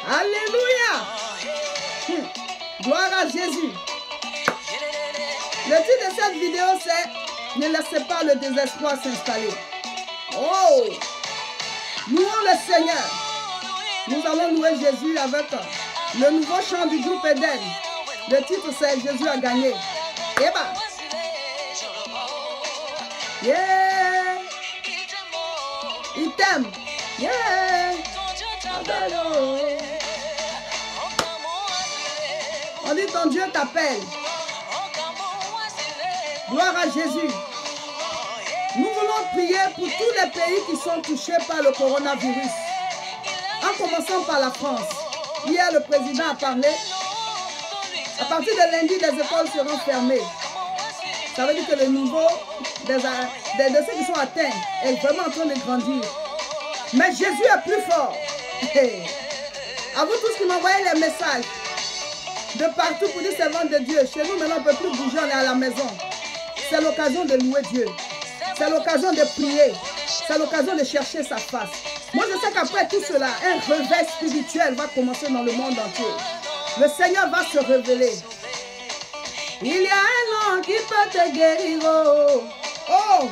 Alléluia. Gloire à Jésus. Le titre de cette vidéo, c'est « Ne laissez pas le désespoir s'installer ». Oh! Louons le Seigneur. Nous allons louer Jésus avec le nouveau chant du groupe Eden. Le titre, c'est « Jésus a gagné ». Et bah! Yeah! Il t'aime. Yeah! On dit ton Dieu t'appelle. Gloire à Jésus. Nous voulons prier pour tous les pays qui sont touchés par le coronavirus. En commençant par la France. Hier, le président a parlé. À partir de lundi, les écoles seront fermées. Ça veut dire que le niveau de ceux qui sont atteints est vraiment en train de grandir. Mais Jésus est plus fort. À vous tous qui m'envoyez les messages de partout pour dire c'est ventre de Dieu. Chez nous, maintenant, on ne peut plus bouger, on est à la maison. C'est l'occasion de louer Dieu. C'est l'occasion de prier. C'est l'occasion de chercher sa face. Moi, je sais qu'après tout cela, un réveil spirituel va commencer dans le monde entier. Le Seigneur va se révéler. Il y a un nom qui peut te guérir. Oh!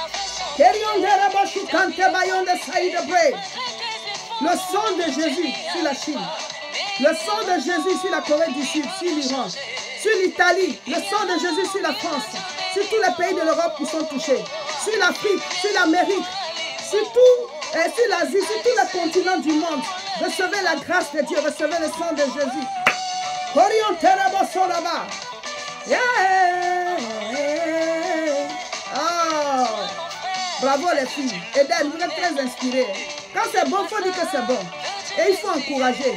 Le sang de Jésus sur la Chine. Le sang de Jésus sur la Corée du Sud, sur l'Iran, sur l'Italie. Le sang de Jésus sur la France. Sur tous les pays de l'Europe qui sont touchés. Sur l'Afrique, sur l'Amérique. Sur l'Asie, sur tous les continents du monde. Recevez la grâce de Dieu. Recevez le sang de Jésus. Yeah. Oh. Bravo les filles. Eden, vous êtes très inspirées. Quand c'est bon, il faut dire que c'est bon. Et il faut encourager.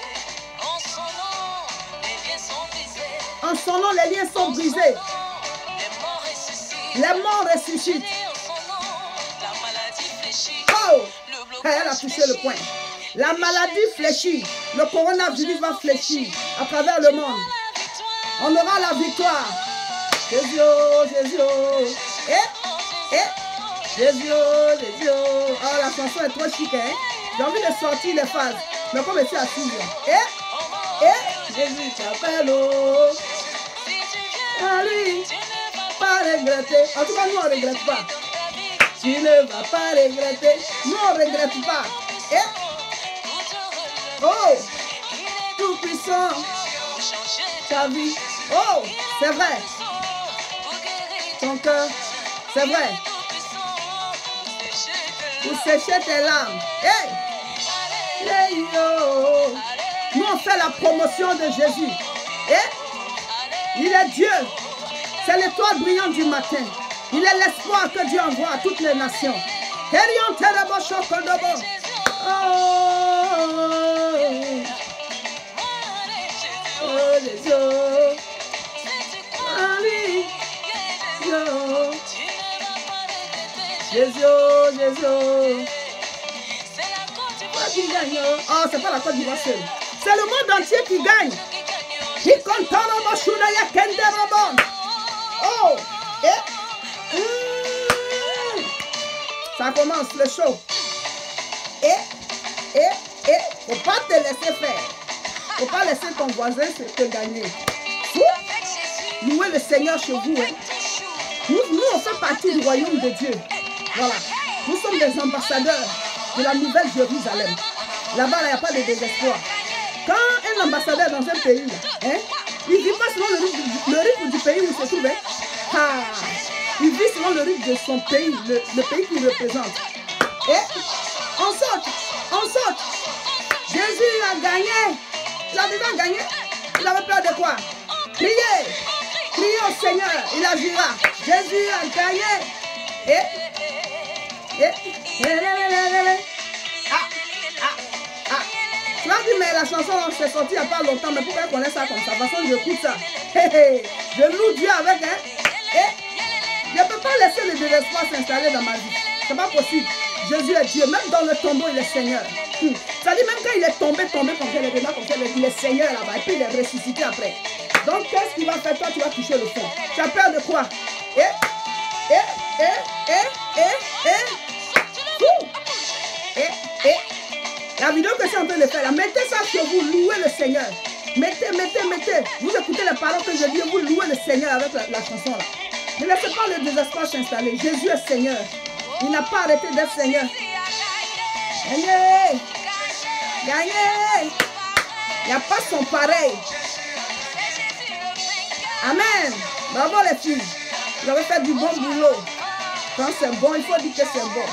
En son nom, les liens sont brisés. Les morts ressuscitent. Oh! Elle a touché le point. La maladie fléchit. Le coronavirus va fléchir à travers le monde. On aura la victoire. Jésus, Jésus. Jésus, Jésus. Oh, la chanson est trop chic, hein? J'ai envie de sortir les phases. Mais comme je suis assise. Jésus t'appelle. À lui, pas regretter. En tout cas, nous, on ne regrette pas. Tu ne vas pas regretter. Nous, on ne regrette pas. Oh, tout puissant. Ta vie. Oh, c'est vrai. Ton cœur, c'est vrai. Pour sécher tes larmes. Nous, on fait la promotion de Jésus. Il est Dieu. C'est l'étoile brillante du matin. Il est l'espoir que Dieu envoie à toutes les nations. Oh, Jésus. Jésus, Jésus. Qui gagne? Oh, c'est pas la Côte d'Ivoire seule. C'est le monde entier qui gagne. Oh, ça commence le show. Faut pas te laisser faire. Faut pas laisser ton voisin te gagner. Louez le Seigneur chez vous. Hein. Nous, on fait partie du royaume de Dieu. Voilà. Nous sommes des ambassadeurs de la nouvelle Jérusalem. Là-bas, il n'y a pas de désespoir. Quand un ambassadeur dans un pays, hein, il ne vit pas selon le rythme du pays où il se trouve. Hein. Il vit selon le rythme de son pays, le pays qu'il représente. Et on saute, on saute. Jésus a gagné. Il a déjà gagné. Il avait peur de quoi? Priez. Priez au Seigneur. Il agira. Jésus a gagné. Tu vas dire, mais la chanson s'est sortie il n'y a pas longtemps, mais pourquoi elle connaît ça comme ça? De toute façon, j'écoute ça. Je loue Dieu avec, hein. Je ne peux pas laisser le désespoir s'installer dans ma vie. C'est pas possible. Jésus est Dieu. Même dans le tombeau, il est Seigneur. Ça dit même quand il est tombé comme ça, il est Seigneur là-bas. Et puis il est ressuscité après. Donc, qu'est-ce qu'il va faire? Toi, tu vas toucher le fond. Tu as peur de quoi? La vidéo que je suis en train de faire, là, mettez ça chez vous, louez le Seigneur. Mettez. Vous écoutez les paroles que je dis, vous louez le Seigneur avec la chanson là. Ne laissez pas le désespoir s'installer. Jésus est Seigneur. Il n'a pas arrêté d'être Seigneur. Gagnez! Gagnez! Il n'y a pas son pareil. Amen. Bravo les filles. Vous avez fait du bon boulot. Quand c'est bon, il faut dire que c'est bon.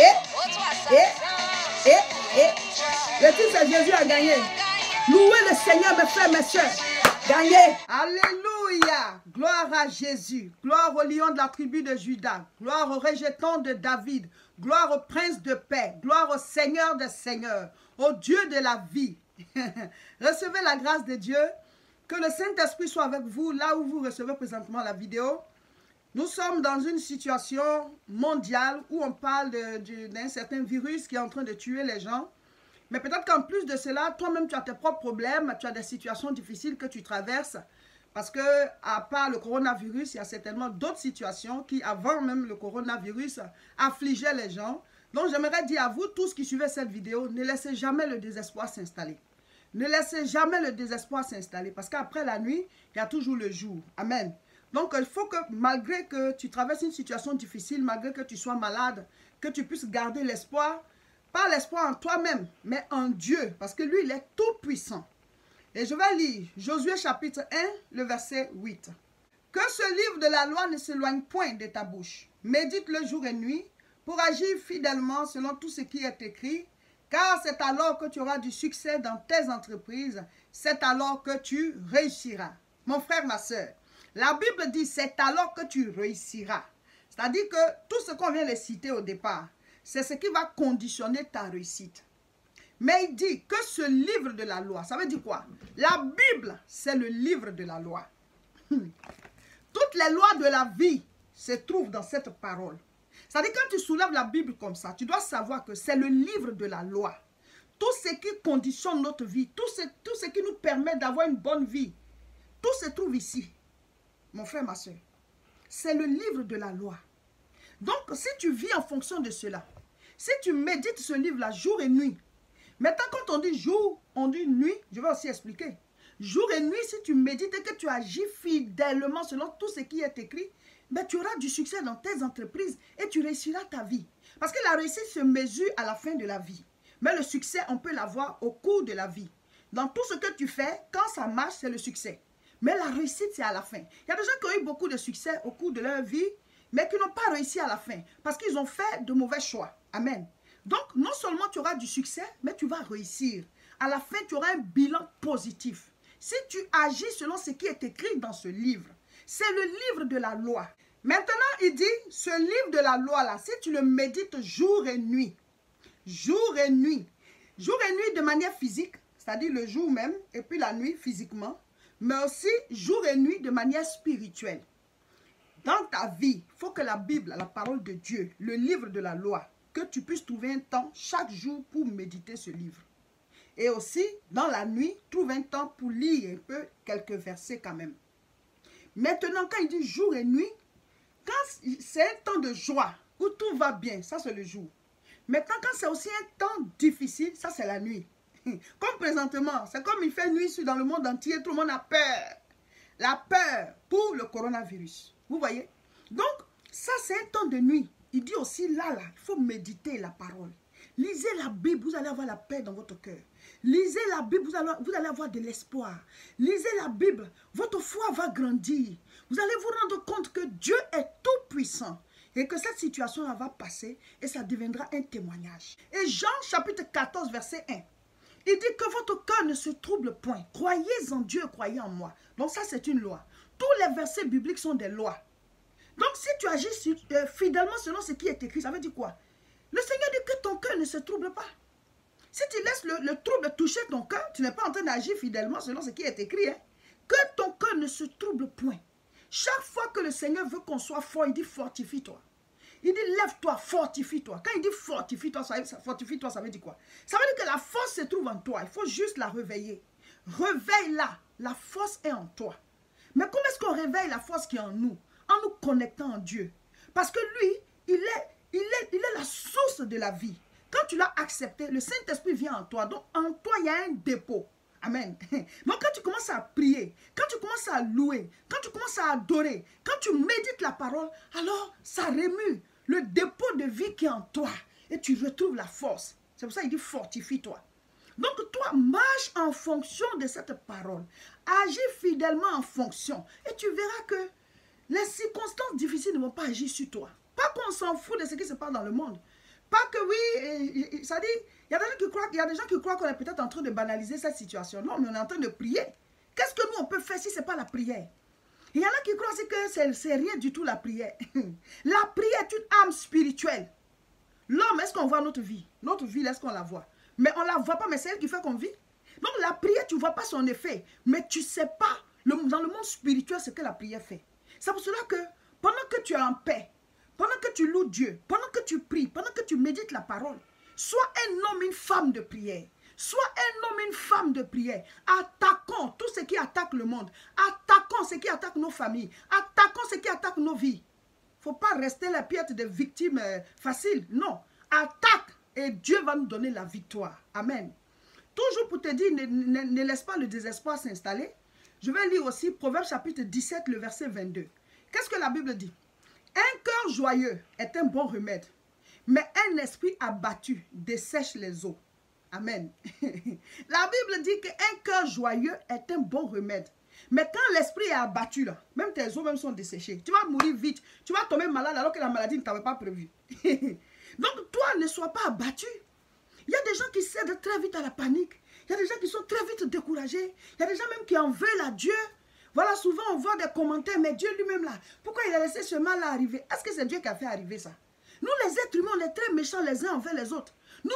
Le titre c'est Jésus a gagné. Louez le Seigneur, mes frères, mes soeurs. Gagné. Alléluia. Gloire à Jésus. Gloire au lion de la tribu de Juda. Gloire au rejeton de David. Gloire au prince de paix. Gloire au Seigneur des seigneurs. Au Dieu de la vie. Recevez la grâce de Dieu. Que le Saint-Esprit soit avec vous là où vous recevez présentement la vidéo. Nous sommes dans une situation mondiale où on parle d'un certain virus qui est en train de tuer les gens. Mais peut-être qu'en plus de cela, toi-même tu as tes propres problèmes, tu as des situations difficiles que tu traverses. Parce que à part le coronavirus, il y a certainement d'autres situations qui, avant même le coronavirus, affligeaient les gens. Donc j'aimerais dire à vous, tous qui suivez cette vidéo, ne laissez jamais le désespoir s'installer. Ne laissez jamais le désespoir s'installer. Parce qu'après la nuit, il y a toujours le jour. Amen. Donc il faut que malgré que tu traverses une situation difficile, malgré que tu sois malade, que tu puisses garder l'espoir. Pas l'espoir en toi-même, mais en Dieu. Parce que lui, il est tout puissant. Et je vais lire Josué chapitre 1, le verset 8. Que ce livre de la loi ne s'éloigne point de ta bouche. Médite-le jour et nuit pour agir fidèlement selon tout ce qui est écrit. Car c'est alors que tu auras du succès dans tes entreprises. C'est alors que tu réussiras. Mon frère, ma soeur, la Bible dit c'est alors que tu réussiras. C'est-à-dire que tout ce qu'on vient de citer au départ, c'est ce qui va conditionner ta réussite. Mais il dit que ce livre de la loi, ça veut dire quoi? La Bible, c'est le livre de la loi. Toutes les lois de la vie se trouvent dans cette parole. C'est-à-dire quand tu soulèves la Bible comme ça, tu dois savoir que c'est le livre de la loi. Tout ce qui conditionne notre vie, tout ce qui nous permet d'avoir une bonne vie, tout se trouve ici. Mon frère, ma soeur, c'est le livre de la loi. Donc, si tu vis en fonction de cela, si tu médites ce livre-là jour et nuit, maintenant quand on dit jour, on dit nuit, je vais aussi expliquer. Jour et nuit, si tu médites et que tu agis fidèlement selon tout ce qui est écrit, ben, tu auras du succès dans tes entreprises et tu réussiras ta vie. Parce que la réussite se mesure à la fin de la vie. Mais le succès, on peut l'avoir au cours de la vie. Dans tout ce que tu fais, quand ça marche, c'est le succès. Mais la réussite, c'est à la fin. Il y a des gens qui ont eu beaucoup de succès au cours de leur vie, mais qui n'ont pas réussi à la fin, parce qu'ils ont fait de mauvais choix. Amen. Donc, non seulement tu auras du succès, mais tu vas réussir. À la fin, tu auras un bilan positif. Si tu agis selon ce qui est écrit dans ce livre, c'est le livre de la loi. Maintenant, il dit, ce livre de la loi-là, si tu le médites jour et nuit, jour et nuit de manière physique, c'est-à-dire le jour même, et puis la nuit physiquement, mais aussi jour et nuit de manière spirituelle. Dans ta vie, il faut que la Bible, la parole de Dieu, le livre de la loi, que tu puisses trouver un temps chaque jour pour méditer ce livre. Et aussi, dans la nuit, trouve un temps pour lire un peu quelques versets quand même. Maintenant, quand il dit jour et nuit, quand c'est un temps de joie, où tout va bien, ça c'est le jour. Maintenant, quand c'est aussi un temps difficile, ça c'est la nuit. Comme présentement, c'est comme il fait nuit dans le monde entier, tout le monde a peur. La peur pour le coronavirus. Vous voyez? Donc, ça c'est un temps de nuit. Il dit aussi là, il faut méditer la parole. Lisez la Bible, vous allez avoir la paix dans votre cœur. Lisez la Bible, vous allez avoir de l'espoir. Lisez la Bible, votre foi va grandir. Vous allez vous rendre compte que Dieu est tout puissant. Et que cette situation-là va passer et ça deviendra un témoignage. Et Jean chapitre 14 verset 1. Il dit que votre cœur ne se trouble point. Croyez en Dieu, croyez en moi. Donc ça c'est une loi. Tous les versets bibliques sont des lois. Donc si tu agis fidèlement selon ce qui est écrit, ça veut dire quoi? Le Seigneur dit que ton cœur ne se trouble pas. Si tu laisses le trouble toucher ton cœur, tu n'es pas en train d'agir fidèlement selon ce qui est écrit. Hein? Que ton cœur ne se trouble point. Chaque fois que le Seigneur veut qu'on soit fort, il dit fortifie-toi. Il dit lève-toi, fortifie-toi. Quand il dit fortifie-toi, ça veut dire quoi? Ça veut dire que la force se trouve en toi. Il faut juste la réveiller. Réveille-la. La force est en toi. Mais comment est-ce qu'on réveille la force qui est en nous? En nous connectant en Dieu. Parce que lui, il est la source de la vie. Quand tu l'as accepté, le Saint-Esprit vient en toi. Donc, en toi, il y a un dépôt. Amen. Donc, quand tu commences à prier, quand tu commences à louer, quand tu commences à adorer, quand tu médites la parole, alors ça remue le dépôt de vie qui est en toi. Et tu retrouves la force. C'est pour ça qu'il dit fortifie-toi. Donc, toi, marche en fonction de cette parole. Agis fidèlement en fonction. Et tu verras que les circonstances difficiles ne vont pas agir sur toi. Pas qu'on s'en fout de ce qui se passe dans le monde. Pas que oui, ça dit, il y a des gens qui croient qu'on est peut-être en train de banaliser cette situation. Non, mais on est en train de prier. Qu'est-ce que nous on peut faire si ce n'est pas la prière? Il y en a qui croient aussi que c'est rien du tout la prière. La prière est une âme spirituelle. L'homme, est-ce qu'on voit notre vie? Notre vie, est-ce qu'on la voit? Mais on ne la voit pas, mais c'est elle qui fait qu'on vit. Donc la prière, tu ne vois pas son effet. Mais tu ne sais pas, dans le monde spirituel, ce que la prière fait. C'est pour cela que pendant que tu es en paix, pendant que tu loues Dieu, pendant que tu pries, pendant que tu médites la parole, sois un homme, une femme de prière. Sois un homme, une femme de prière. Attaquons tout ce qui attaque le monde. Attaquons ce qui attaque nos familles. Attaquons ce qui attaque nos vies. Il ne faut pas rester la pièce des victimes faciles. Non. Attaque et Dieu va nous donner la victoire. Amen. Toujours pour te dire, ne laisse pas le désespoir s'installer. Je vais lire aussi Proverbes chapitre 17, le verset 22. Qu'est-ce que la Bible dit? Un cœur joyeux est un bon remède, mais un esprit abattu dessèche les eaux. Amen. La Bible dit qu'un cœur joyeux est un bon remède. Mais quand l'esprit est abattu, là, même tes os même sont desséchés. Tu vas mourir vite. Tu vas tomber malade alors que la maladie ne t'avait pas prévu. Donc toi, ne sois pas abattu. Il y a des gens qui cèdent très vite à la panique. Il y a des gens qui sont très vite découragés. Il y a des gens même qui en veulent à Dieu. Voilà, souvent on voit des commentaires, mais Dieu lui-même là, pourquoi il a laissé ce mal à arriver? Est-ce que c'est Dieu qui a fait arriver ça? Nous les êtres humains, on est très méchants les uns envers les autres. Nous,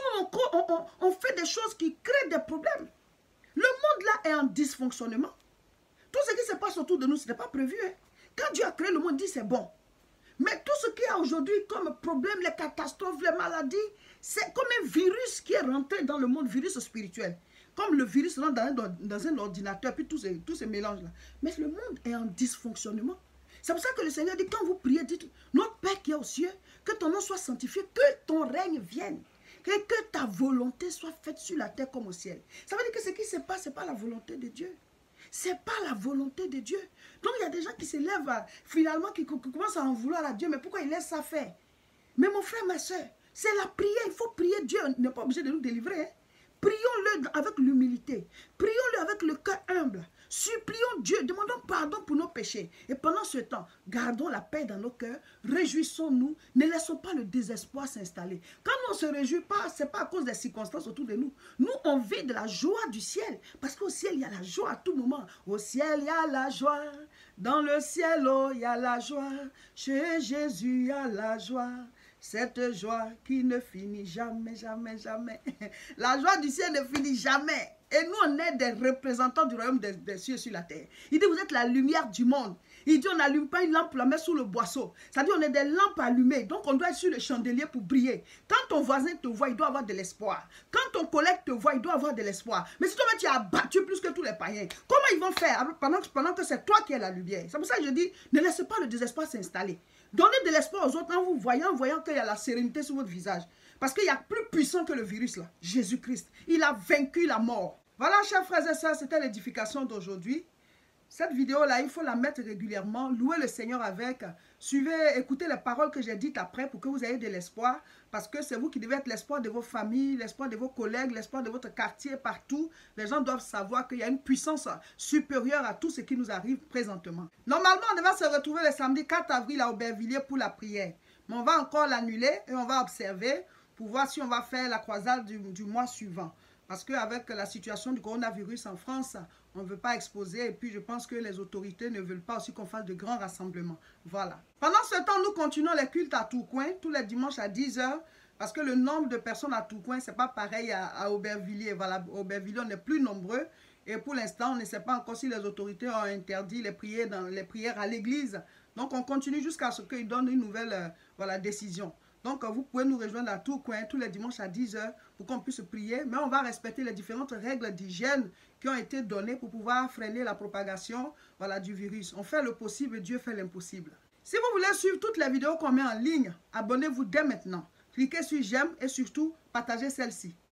on fait des choses qui créent des problèmes. Le monde là est en dysfonctionnement. Tout ce qui se passe autour de nous, ce n'est pas prévu. Hein? Quand Dieu a créé le monde, il dit c'est bon. Mais tout ce qu'il y a aujourd'hui comme problème, les catastrophes, les maladies, c'est comme un virus qui est rentré dans le monde, virus spirituel. Comme le virus rentre dans un ordinateur, puis tout se mélange là. Mais le monde est en dysfonctionnement. C'est pour ça que le Seigneur dit, quand vous priez, dites, notre Père qui est aux cieux, que ton nom soit sanctifié, que ton règne vienne. Que ta volonté soit faite sur la terre comme au ciel. Ça veut dire que ce qui se passe, ce n'est pas la volonté de Dieu. Ce n'est pas la volonté de Dieu. Donc il y a des gens qui se lèvent, finalement, qui commencent à en vouloir à Dieu. Mais pourquoi il laisse ça faire? Mais mon frère, ma soeur, c'est la prière. Il faut prier Dieu. Il n'est pas obligé de nous délivrer. Hein? Prions-le avec l'humilité. Prions-le avec le cœur humble. Supplions Dieu. Demandons pardon pour nos péchés. Et pendant ce temps, gardons la paix dans nos cœurs. Réjouissons-nous. Ne laissons pas le désespoir s'installer. Quand nous on ne se réjouit pas, ce n'est pas à cause des circonstances autour de nous. Nous, on vit de la joie du ciel. Parce qu'au ciel, il y a la joie à tout moment. Au ciel, il y a la joie. Dans le ciel, oh, il y a la joie. Chez Jésus, il y a la joie. Cette joie qui ne finit jamais, jamais, jamais. La joie du ciel ne finit jamais. Et nous, on est des représentants du royaume des cieux sur la terre. Il dit, vous êtes la lumière du monde. Il dit, on n'allume pas une lampe pour la mettre sous le boisseau. C'est-à-dire, on est des lampes allumées. Donc, on doit être sur le chandelier pour briller. Quand ton voisin te voit, il doit avoir de l'espoir. Quand ton collègue te voit, il doit avoir de l'espoir. Mais si toi, tu as battu plus que tous les païens, comment ils vont faire pendant que c'est toi qui es la lumière? C'est pour ça que je dis, ne laissez pas le désespoir s'installer. Donnez de l'espoir aux autres en vous voyant qu'il y a la sérénité sur votre visage. Parce qu'il y a plus puissant que le virus là, Jésus-Christ. Il a vaincu la mort. Voilà, chers frères et sœurs, c'était l'édification d'aujourd'hui. Cette vidéo-là, il faut la mettre régulièrement, louer le Seigneur avec. Suivez, écoutez les paroles que j'ai dites après pour que vous ayez de l'espoir. Parce que c'est vous qui devez être l'espoir de vos familles, l'espoir de vos collègues, l'espoir de votre quartier, partout. Les gens doivent savoir qu'il y a une puissance supérieure à tout ce qui nous arrive présentement. Normalement, on devait se retrouver le samedi 4 avril à Aubervilliers pour la prière. Mais on va encore l'annuler et on va observer pour voir si on va faire la croisade du mois suivant. Parce qu'avec la situation du coronavirus en France, on ne veut pas exposer. Et puis, je pense que les autorités ne veulent pas aussi qu'on fasse de grands rassemblements. Voilà. Pendant ce temps, nous continuons les cultes à Tourcoing, tous les dimanches à 10 h. Parce que le nombre de personnes à Tourcoing, ce n'est pas pareil à Aubervilliers. Voilà, à Aubervilliers, on est plus nombreux. Et pour l'instant, on ne sait pas encore si les autorités ont interdit les prières à l'église. Donc, on continue jusqu'à ce qu'ils donnent une nouvelle décision. Donc, vous pouvez nous rejoindre à Tourcoing tous les dimanches à 10 h pour qu'on puisse prier. Mais on va respecter les différentes règles d'hygiène qui ont été données pour pouvoir freiner la propagation du virus. On fait le possible, Dieu fait l'impossible. Si vous voulez suivre toutes les vidéos qu'on met en ligne, abonnez-vous dès maintenant. Cliquez sur j'aime et surtout partagez celle-ci.